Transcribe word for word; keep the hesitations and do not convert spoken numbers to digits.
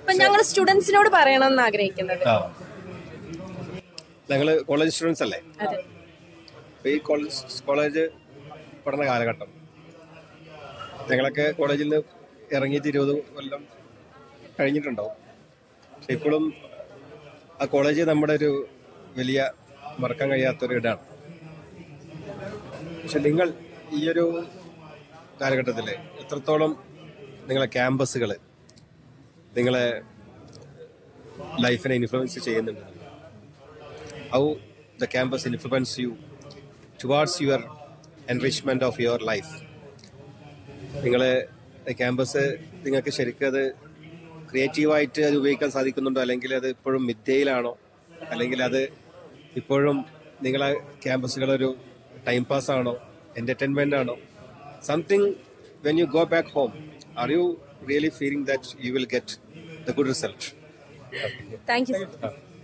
ഇപ്പൊ ഞങ്ങൾ സ്റ്റുഡൻസിനോട് പറയണമെന്ന് ആഗ്രഹിക്കുന്നത്, ഞങ്ങള് കോളേജ് സ്റ്റുഡൻസ് അല്ലേ, ഈ കോളേജ് കോളേജ് പഠന കാലഘട്ടം ഞങ്ങളൊക്കെ കോളേജിൽ നിന്ന് ഇറങ്ങിയിട്ട് ഇരുപത് കൊല്ലം കഴിഞ്ഞിട്ടുണ്ടാവും. പക്ഷെ ഇപ്പോഴും ആ കോളേജ് നമ്മുടെ ഒരു വലിയ മറക്കാൻ കഴിയാത്തൊരു ഇടാണ്. പക്ഷെ നിങ്ങൾ ഈ ഒരു കാലഘട്ടത്തിൽ എത്രത്തോളം നിങ്ങളെ ക്യാമ്പസുകൾ നിങ്ങളെ ലൈഫിനെ ഇൻഫ്ലുവൻസ് ചെയ്യുന്നുണ്ട്? How the campus influence you towards your enrichment of your life? നിങ്ങളെ ക്യാമ്പസ് നിങ്ങൾക്ക് ശരിക്കും അത് ക്രിയേറ്റീവായിട്ട് അത് ഉപയോഗിക്കാൻ സാധിക്കുന്നുണ്ടോ, അല്ലെങ്കിൽ അത് ഇപ്പോഴും മിഥ്യയിലാണോ, അല്ലെങ്കിൽ അത് ഇപ്പോഴും നിങ്ങളെ ക്യാമ്പസുകളൊരു ടൈം പാസ് ആണോ, എന്റർടൈൻമെന്റ് ആണോ? Something when you go back home, are you really feeling that you will get the good result? Thank U.